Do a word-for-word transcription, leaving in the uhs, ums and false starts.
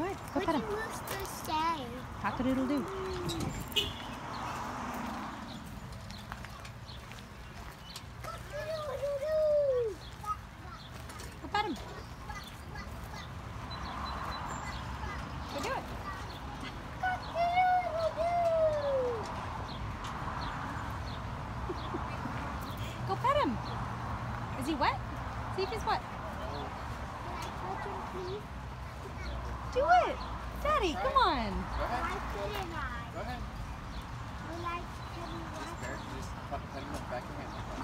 Go ahead. Go pet him. Cock-a-doodle-doo. Go pet him. Go do it. Go pet him. Is he wet? See if he's wet. Do it! Daddy, come on! Go ahead. Why couldn't I? Go ahead. I like to Just, there, just put him in the back of your hand.